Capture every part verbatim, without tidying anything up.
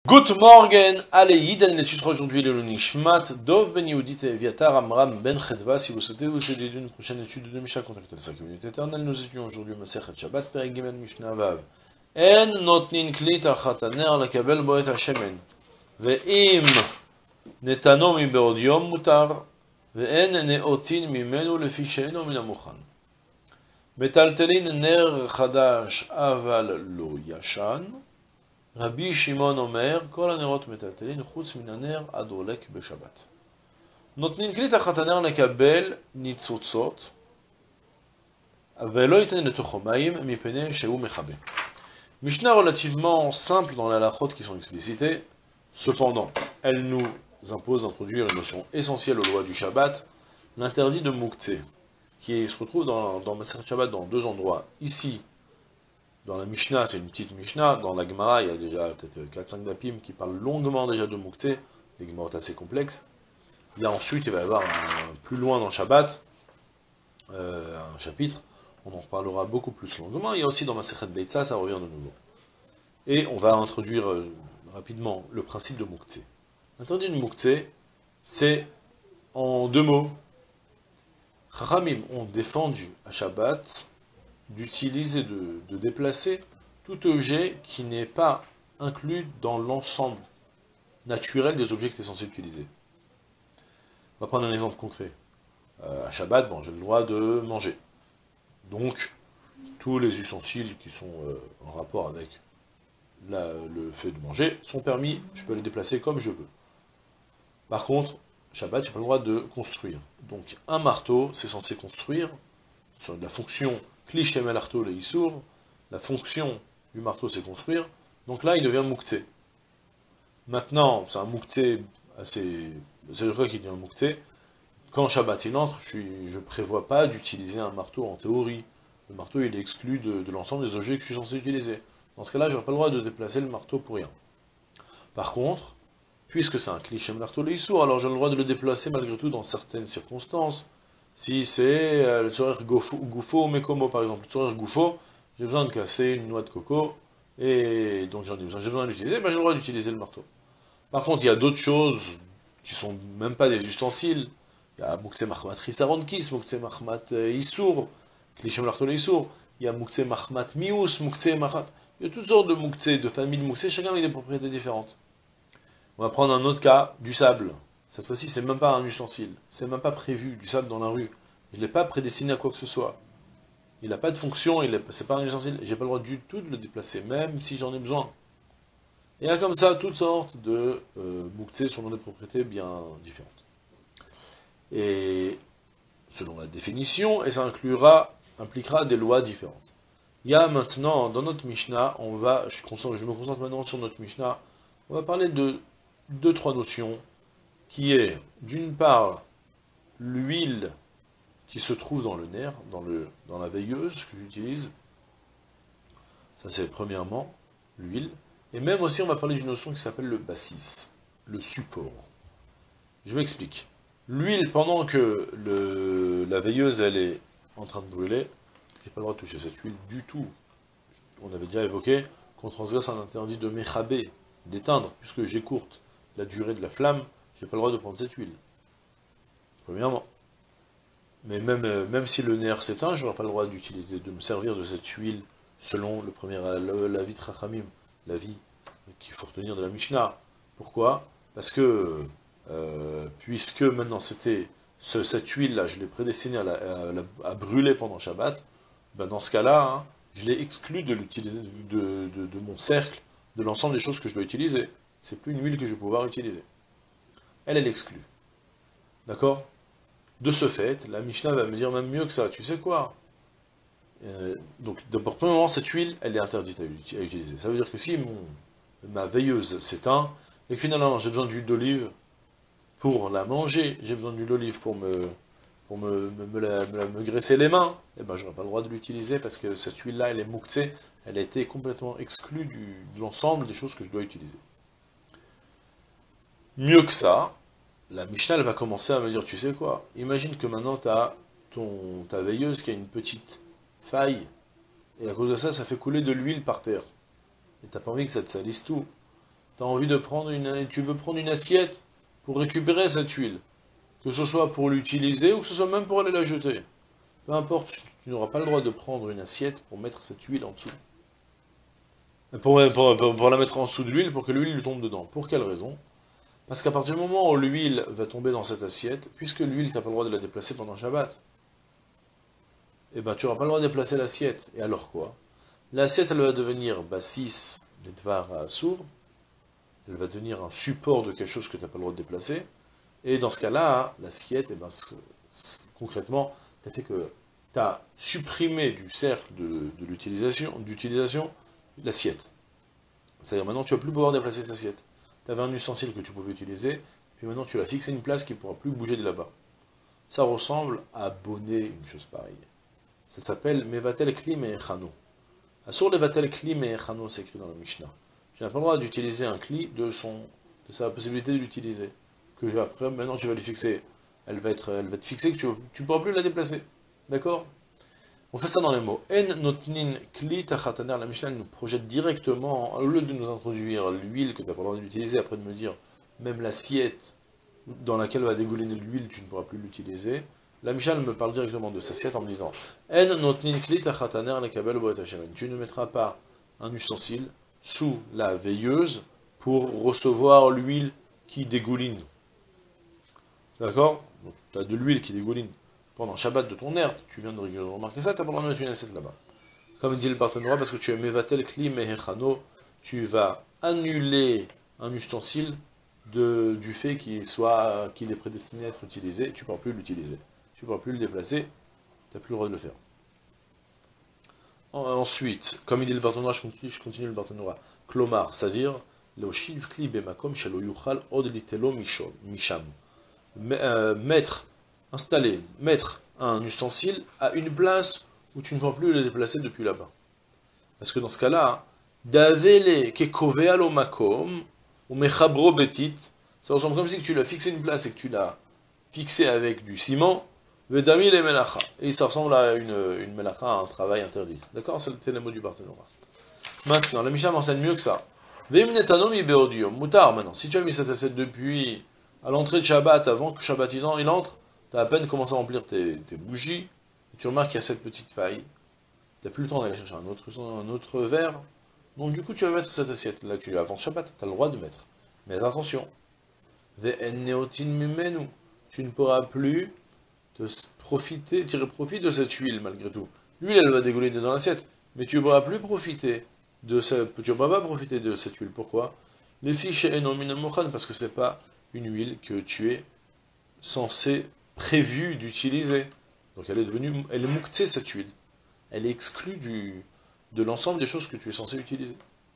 Good morning, allez, Yiden, l'étude sera aujourd'hui le Nishmat, Dov ben Yehudit et Eviatar Amram ben Chedva. Si vous souhaitez vous aider d'une prochaine étude de Mishnah, contactez la cinq minutes éternelles. Nous étudions aujourd'hui Masechet Shabbat, Perek Gimel Mishnah Vav. En notnin kli tachat haner lekabel bo et hashemen. Ve'im netano mi be'od yom mutar. Ve'en ne'otin mimenu lefi she'eno min hamukhan. Metaltelin ner chadash aval lo yashan. Rabbi Shimon Omer, kol hanerot metaltelin chutz min haner adolek beshabbat. נותנים כלי תחת הנר לקבל ניצוצות, ולא ייתן לתוכו מים מפני שהוא מכבה. Mishnah relativement simple dans les halachot qui sont explicitées, cependant, elle nous impose d'introduire une notion essentielle aux lois du Shabbat, l'interdit de Mouktsé, qui se retrouve dans, dans Masechet Shabbat dans deux endroits. Ici, dans la Mishnah, c'est une petite Mishnah, dans la Gemara, il y a déjà peut-être quatre cinq dapim qui parlent longuement déjà de Mouktsé, des Gemarot assez complexes. Il y a ensuite, il va y avoir un, plus loin dans le Shabbat, euh, un chapitre, on en reparlera beaucoup plus longuement. Il y a aussi dans Masechet Beitza, ça revient de nouveau. Et on va introduire euh, rapidement le principe de Mouktsé. L'interdit de Mouktsé, c'est en deux mots. Chachamim ont défendu à Shabbat d'utiliser, de, de déplacer tout objet qui n'est pas inclus dans l'ensemble naturel des objets que tu es censé utiliser. On va prendre un exemple concret. Euh, à Shabbat, bon, j'ai le droit de manger. Donc, tous les ustensiles qui sont euh, en rapport avec la, le fait de manger sont permis, je peux les déplacer comme je veux. Par contre, Shabbat, j'ai pas le droit de construire. Donc, un marteau, c'est censé construire, sur la fonction Kli Shemel Arto le Issour, la fonction du marteau, c'est construire. Donc là, il devient Mouktsé. Maintenant, c'est un Mouktsé assez... C'est vrai qu'il dit un Mouktsé. Quand Shabbat il entre, je ne prévois pas d'utiliser un marteau en théorie. Le marteau il est exclu de, de l'ensemble des objets que je suis censé utiliser. Dans ce cas-là, je n'aurai pas le droit de déplacer le marteau pour rien. Par contre, puisque c'est un cliché marteau le Issour, alors j'ai le droit de le déplacer malgré tout dans certaines circonstances. Si c'est euh, le tzorer goufo ou mekomo par exemple, le tzorer goufo, j'ai besoin de casser une noix de coco, et donc j'en ai besoin, j'ai besoin d'utiliser, ben j'ai le droit d'utiliser le marteau. Par contre, il y a d'autres choses qui sont même pas des ustensiles. Il y a Mouktsé Mahmat Chisaronkis, Mouktsé Mahmat Issour, Klishem Lartole Issour, il y a Mouktsé Mahmat Mius, Mouktsé Mahmat. Il y a toutes sortes de Mouktsé, de familles de Mouktsé, chacun avec des propriétés différentes. On va prendre un autre cas, du sable. Cette fois-ci, c'est même pas un ustensile, c'est même pas prévu, du sable dans la rue. Je ne l'ai pas prédestiné à quoi que ce soit. Il n'a pas de fonction, c'est pas un ustensile, j'ai pas le droit du tout de le déplacer, même si j'en ai besoin. Et il y a comme ça toutes sortes de euh, Mouktsé selon des propriétés bien différentes. Et selon la définition, et ça inclura, impliquera des lois différentes. Il y a maintenant, dans notre Mishnah, on va, je, je me concentre maintenant sur notre Mishnah, on va parler de deux, trois notions, qui est, d'une part, l'huile qui se trouve dans le nerf, dans, le, dans la veilleuse que j'utilise, ça c'est premièrement, l'huile, et même aussi on va parler d'une notion qui s'appelle le bassis, le support. Je m'explique. L'huile, pendant que le, la veilleuse elle est en train de brûler, j'ai pas le droit de toucher cette huile du tout. On avait déjà évoqué qu'on transgresse un interdit de méchabé, d'éteindre, puisque j'écourte la durée de la flamme, j'ai pas le droit de prendre cette huile. Premièrement. Mais même, même si le nerf s'éteint, je n'aurai pas le droit d'utiliser, de me servir de cette huile selon le premier l'avis de Chachamim, l'avis qu'il faut retenir de la Mishnah. Pourquoi? Parce que Euh, puisque maintenant c'était ce, cette huile-là, je l'ai prédestinée à, la, à, à brûler pendant Shabbat, ben dans ce cas-là, hein, je l'ai exclu de l'utiliser de, de, de mon cercle, de l'ensemble des choses que je dois utiliser. C'est plus une huile que je vais pouvoir utiliser. Elle, elle exclut. D'accord? De ce fait, la Mishnah va me dire même mieux que ça. Tu sais quoi? euh, Donc, d'abord, premièrement, cette huile, elle est interdite à, à utiliser. Ça veut dire que si mon, ma veilleuse s'éteint, et que finalement j'ai besoin d'huile d'olive, pour la manger, j'ai besoin d'huile d'olive pour me, pour me, me, me, la, me, la, me graisser les mains, et ben je n'aurai pas le droit de l'utiliser parce que cette huile-là, elle est Mouktsé, elle a été complètement exclue du, de l'ensemble des choses que je dois utiliser. Mieux que ça, la Mishnah, elle va commencer à me dire, tu sais quoi, imagine que maintenant tu as ton, ta veilleuse qui a une petite faille, et à cause de ça, ça fait couler de l'huile par terre. Et tu n'as pas envie que ça te salisse tout. tu as envie de prendre une, tu veux prendre une assiette pour récupérer cette huile, que ce soit pour l'utiliser ou que ce soit même pour aller la jeter. Peu importe, tu, tu n'auras pas le droit de prendre une assiette pour mettre cette huile en dessous. Pour, pour, pour, pour la mettre en dessous de l'huile, pour que l'huile lui tombe dedans. Pour quelle raison? Parce qu'à partir du moment où l'huile va tomber dans cette assiette, puisque l'huile, tu n'as pas le droit de la déplacer pendant Shabbat, eh ben tu n'auras pas le droit de déplacer l'assiette. Et alors quoi? L'assiette, elle va devenir bassis, le dvar à assour, elle va devenir un support de quelque chose que tu n'as pas le droit de déplacer, et dans ce cas-là, l'assiette, eh ben, concrètement, tu as fait que tu as supprimé du cercle de, de l'utilisation, d'utilisation, l'assiette. C'est-à-dire maintenant, tu ne vas plus pouvoir déplacer cette assiette. Tu avais un ustensile que tu pouvais utiliser, puis maintenant tu l'as fixé une place qui ne pourra plus bouger de là-bas. Ça ressemble à bonner une chose pareille. Ça s'appelle Mevatel Kli Me'echano. Assur Levatel Kli Me'echano, c'est écrit dans la Mishnah. Tu n'as pas le droit d'utiliser un Kli de, son, de sa possibilité de l'utiliser. Que après, maintenant tu vas lui fixer. Elle va être, elle va être fixée, que tu ne pourras plus la déplacer. D'accord? On fait ça dans les mots. En notnin kli tachataner. La Mishnah nous projette directement, au lieu de nous introduire l'huile que tu n'as pas le droit d'utiliser, après de me dire, même l'assiette dans laquelle va dégouliner l'huile, tu ne pourras plus l'utiliser. La Mishnah me parle directement de cette assiette en me disant, En notnin kli tachataner le kabel boet hashemen. Tu ne mettras pas un ustensile sous la veilleuse pour recevoir l'huile qui dégouline. D'accord? Tu as de l'huile qui dégouline pendant Shabbat de ton air, tu viens de remarquer ça, tu n'as pas le droit de mettre une assiette là-bas. Comme dit le partenariat, parce que tu es mevatel kli mehechano, tu vas annuler un ustensile de, du fait qu'il soit, qu'il est prédestiné à être utilisé, tu ne pourras plus l'utiliser. Tu ne pourras plus le déplacer, tu n'as plus le droit de le faire. Ensuite, comme il dit le partenariat, je continue, je continue le partenariat, klomar, c'est-à-dire, le shiv kli bemakom shelo yuchal od litelo misham. Mettre, installer, mettre un ustensile à une place où tu ne peux plus le déplacer depuis là-bas. Parce que dans ce cas-là, davele kekove alo makom ou mechabro betit, ça ressemble comme si tu l'as fixé une place et que tu l'as fixé avec du ciment, vedami le melacha. Et ça ressemble à une, une melacha, à un travail interdit. D'accord? C'était le mot du partenariat. Maintenant, la Mishnah m'enseigne mieux que ça. Vemnetanom ibeodium, moutar maintenant. Si tu as mis cette assiette depuis à l'entrée de Shabbat, avant que Shabbat il entre, tu as à peine commencé à remplir tes, tes bougies, et tu remarques qu'il y a cette petite faille, tu n'as plus le temps d'aller chercher un autre, un autre verre, donc du coup tu vas mettre cette assiette, là tu avant Shabbat, tu as le droit de mettre. Mais attention, tu ne pourras plus te profiter, tirer profit de cette huile malgré tout. L'huile elle va dégouliner dans l'assiette, mais tu ne pourras plus profiter de cette, tu ne pourras pas profiter de cette huile. Pourquoi? Les fiches parce que c'est pas une huile que tu es censé, prévu d'utiliser. Donc elle est devenue, elle est mouktée cette huile. Elle est exclue du, de l'ensemble des choses que tu es censé utiliser.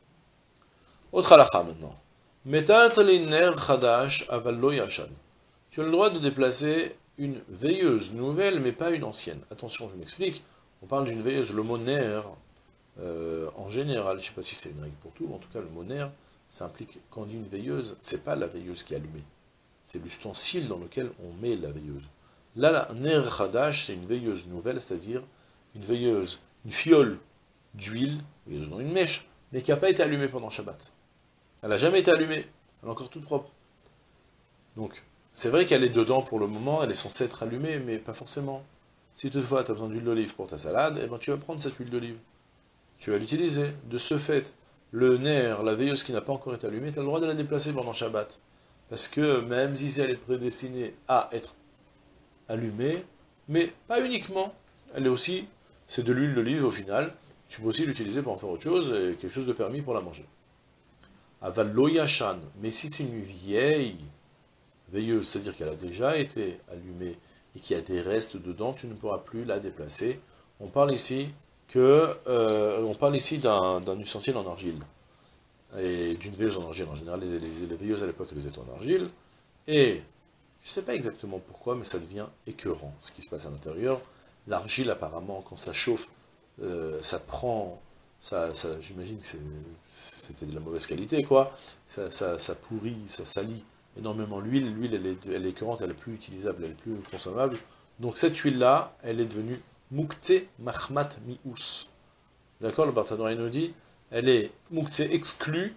Autre halakha maintenant. Metat liner chadash avallo yashan. Tu as le droit de déplacer une veilleuse nouvelle, mais pas une ancienne. Attention, je m'explique. On parle d'une veilleuse, le mot ner, euh, en général, je ne sais pas si c'est une règle pour tout, mais en tout cas le mot ner, ça implique, quand on dit une veilleuse, c'est pas la veilleuse qui est allumée. C'est l'ustensile dans lequel on met la veilleuse. Là, la ner chadash, c'est une veilleuse nouvelle, c'est-à-dire une veilleuse, une fiole d'huile, dans une mèche, mais qui n'a pas été allumée pendant Shabbat. Elle n'a jamais été allumée, elle est encore toute propre. Donc, c'est vrai qu'elle est dedans pour le moment, elle est censée être allumée, mais pas forcément. Si toutefois tu as besoin d'huile d'olive pour ta salade, eh ben, tu vas prendre cette huile d'olive. Tu vas l'utiliser. De ce fait, le nerf, la veilleuse qui n'a pas encore été allumée, tu as le droit de la déplacer pendant Shabbat. Parce que même si elle est prédestinée à être allumée, mais pas uniquement, elle est aussi, c'est de l'huile d'olive au final, tu peux aussi l'utiliser pour en faire autre chose, et quelque chose de permis pour la manger. Aval lo yashan, mais si c'est une vieille veilleuse, c'est-à-dire qu'elle a déjà été allumée et qu'il y a des restes dedans, tu ne pourras plus la déplacer. On parle ici que, euh, on parle ici d'un d'un ustensile en argile et d'une veilleuse en argile. En général, les, les, les veilleuses à l'époque, elles étaient en argile. Et je ne sais pas exactement pourquoi, mais ça devient écœurant ce qui se passe à l'intérieur. L'argile, apparemment, quand ça chauffe, euh, ça prend, ça, ça, j'imagine que c'était de la mauvaise qualité, quoi. Ça, ça, ça pourrit, ça salit énormément l'huile. L'huile, elle est, elle est écœurante, elle est plus utilisable, elle est plus consommable. Donc cette huile-là, elle est devenue Mukte Mahmat Mious. D'accord, le Barthénois nous dit, elle est Mukte exclue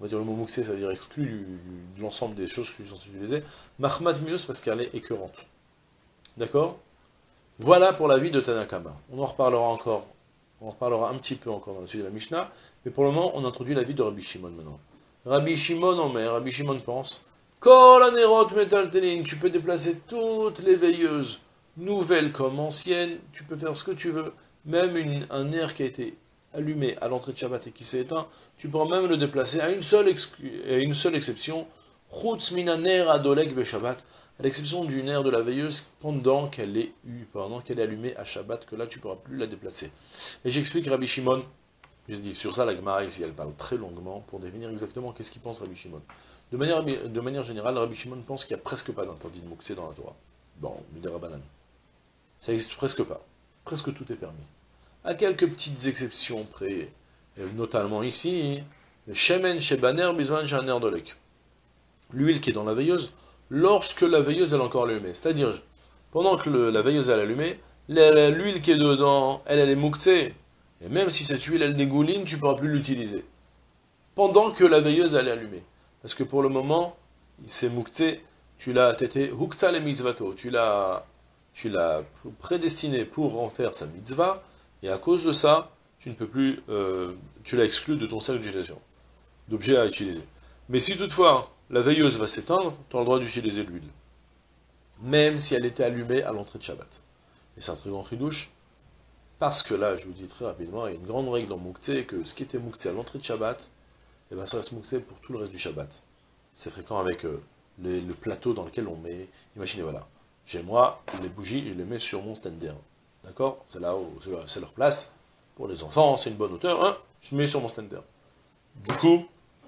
on va dire le mot mouxé, ça veut dire exclu du, du, de l'ensemble des choses qui sont utilisées. Mahmat mius parce qu'elle est écœurante. D'accord? Voilà pour la vie de Tanakama. On en reparlera encore, on en reparlera un petit peu encore dans le sujet de la Mishnah, mais pour le moment, on introduit la vie de Rabbi Shimon maintenant. Rabbi Shimon en mer, Rabbi Shimon pense, Kol anerot metaltelin, tu peux déplacer toutes les veilleuses, nouvelles comme anciennes, tu peux faire ce que tu veux, même une, un air qui a été allumé à l'entrée de Shabbat et qui s'est éteint, tu pourras même le déplacer à une seule, à une seule exception, Chutz minaner adolek be Shabbat, à l'exception du nerf de la veilleuse pendant qu'elle est eue, pendant qu'elle est allumée à Shabbat, que là tu ne pourras plus la déplacer. Et j'explique Rabbi Shimon, je dis sur ça la Gemara ici, elle parle très longuement pour définir exactement qu'est-ce qu'il pense Rabbi Shimon. De manière, de manière générale, Rabbi Shimon pense qu'il n'y a presque pas d'interdit de mouxé dans la Torah. Bon, Midera Banan. Ça n'existe presque pas. Presque tout est permis. À quelques petites exceptions près, et notamment ici, le Shemen Shebaner Bizman Shaner Dolek. L'huile qui est dans la veilleuse, lorsque la veilleuse elle est encore allumée. C'est-à-dire, pendant que le, la veilleuse elle est allumée, l'huile qui est dedans, elle, elle est mouxée. Et même si cette huile elle dégouline, tu ne pourras plus l'utiliser. Pendant que la veilleuse elle est allumée. Parce que pour le moment, c'est mouxé, tu l'as tété, hukta le mitzvato, tu l'as tu l'as prédestiné pour en faire sa mitzvah, et à cause de ça, tu ne peux plus, euh, tu l'as exclu de ton cercle d'utilisation, d'objet à utiliser. Mais si toutefois, la veilleuse va s'éteindre, tu as le droit d'utiliser de l'huile. Même si elle était allumée à l'entrée de Shabbat. Et c'est un très grand chidouche, parce que là, je vous dis très rapidement, il y a une grande règle en Mouktsé, que ce qui était Mouktsé à l'entrée de Shabbat, et bien ça reste Mouktsé pour tout le reste du Shabbat. C'est fréquent avec euh, les, le plateau dans lequel on met, imaginez, voilà, j'ai moi, les bougies, je les mets sur mon stander. D'accord? C'est là où c'est leur place. Pour les enfants, c'est une bonne hauteur, hein, je mets sur mon stander. Du coup,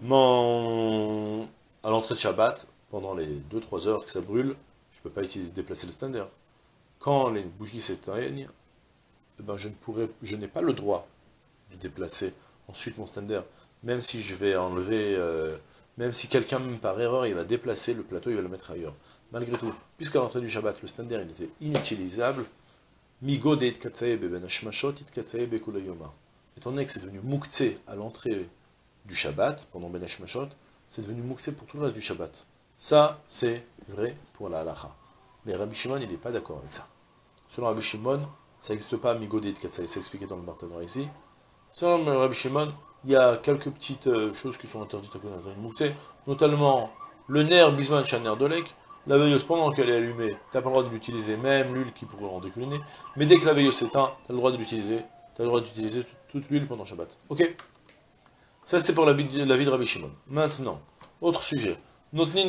mon... à l'entrée de Shabbat, pendant les deux trois heures que ça brûle, je ne peux pas utiliser, déplacer le stander. Quand les bougies s'éteignent, eh ben je ne pourrai, je n'ai pas le droit de déplacer ensuite mon stander. Même si je vais enlever, euh, même si quelqu'un, même par erreur, il va déplacer le plateau, il va le mettre ailleurs. Malgré tout, puisqu'à l'entrée du Shabbat, le stander il était inutilisable, Migo de itkatsae beben hashmashot itkatsae bekula yoma. Étant donné que c'est devenu mouktsé à l'entrée du Shabbat, pendant ben hashmashot, c'est devenu mouktsé pour tout le reste du Shabbat. Ça, c'est vrai pour la halacha. Mais Rabbi Shimon, il n'est pas d'accord avec ça. Selon Rabbi Shimon, ça n'existe pas Migo de itkatsae, c'est expliqué dans le Bartanora ici. Selon Rabbi Shimon, il y a quelques petites euh, choses qui sont interdites à cause d'un mouktsé, notamment le nerf bisman shaner dolek. La veilleuse, pendant qu'elle est allumée, tu n'as pas le droit de l'utiliser, même l'huile qui pourrait en décliner. Mais dès que la veilleuse s'éteint, tu as le droit de l'utiliser. Tu as le droit d'utiliser toute l'huile pendant Shabbat. Ok? Ça, c'était pour la vie, de, la vie de Rabbi Shimon. Maintenant, autre sujet. Vous avez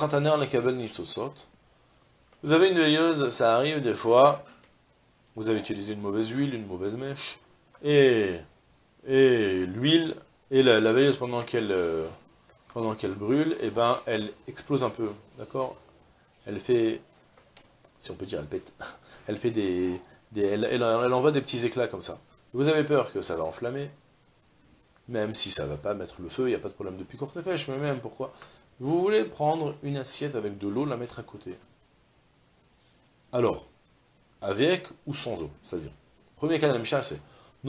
une veilleuse, ça arrive des fois, vous avez utilisé une mauvaise huile, une mauvaise mèche, et, et l'huile, et la, la veilleuse, pendant qu'elle euh, pendant qu'elle brûle, et eh ben, elle explose un peu. D'accord? Elle fait, si on peut dire, elle pète, elle fait des, des elle, elle, elle envoie des petits éclats comme ça. Vous avez peur que ça va enflammer, même si ça ne va pas mettre le feu, il n'y a pas de problème depuis courte pêche, mais même pourquoi? Vous voulez prendre une assiette avec de l'eau, la mettre à côté. Alors, avec ou sans eau, c'est-à-dire, premier cas de la Mishnah, c'est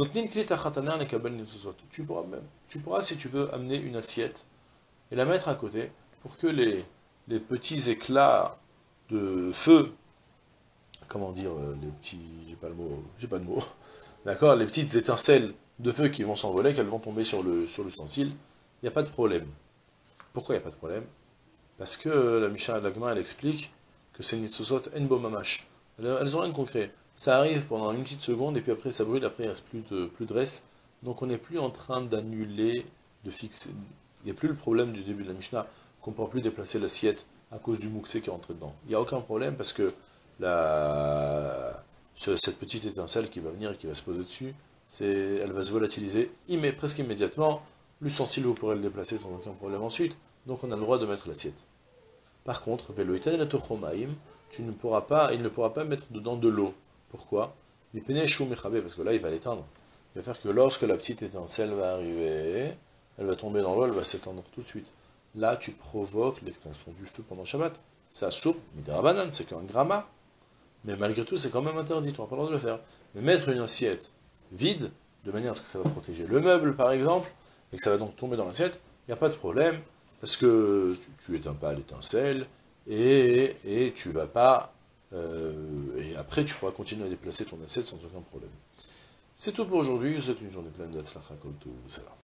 tu pourras même, tu pourras si tu veux amener une assiette et la mettre à côté pour que les, les petits éclats de feu, comment dire, les petits, j'ai pas le mot, j'ai pas de mots, d'accord, les petites étincelles de feu qui vont s'envoler, qu'elles vont tomber sur le sur l'ustensile, il n'y a pas de problème. Pourquoi il n'y a pas de problème? Parce que la Mishnah de la Gemara, elle explique que c'est Nitzosot en bo mamash. Elles ont rien de concret. Ça arrive pendant une petite seconde, et puis après ça brûle, après il ne reste plus de, plus de reste. Donc on n'est plus en train d'annuler, de fixer. Il n'y a plus le problème du début de la Mishnah, qu'on ne pourra plus déplacer l'assiette à cause du mouxé qui est rentré dedans. Il n'y a aucun problème parce que la... cette petite étincelle qui va venir et qui va se poser dessus, elle va se volatiliser immé... presque immédiatement. L'ustensile, vous pourrez le déplacer sans aucun problème ensuite. Donc on a le droit de mettre l'assiette. Par contre, tu ne pourras pas, il ne pourra pas mettre dedans de l'eau. Pourquoi? Parce que là, il va l'éteindre. Il va faire que lorsque la petite étincelle va arriver, elle va tomber dans l'eau, elle va s'éteindre tout de suite. Là, tu provoques l'extinction du feu pendant Shabbat. Ça soupe, midera banane, c'est qu'un gramma. Mais malgré tout, c'est quand même interdit, tu n'auras pas le droit de le faire. Mais mettre une assiette vide, de manière à ce que ça va protéger le meuble, par exemple, et que ça va donc tomber dans l'assiette, il n'y a pas de problème, parce que tu, tu éteins pas l'étincelle, et, et tu vas pas... euh, et après, tu pourras continuer à déplacer ton assiette sans aucun problème. C'est tout pour aujourd'hui, je vous souhaite une journée pleine de Hatzlacha Kol Tov, salam.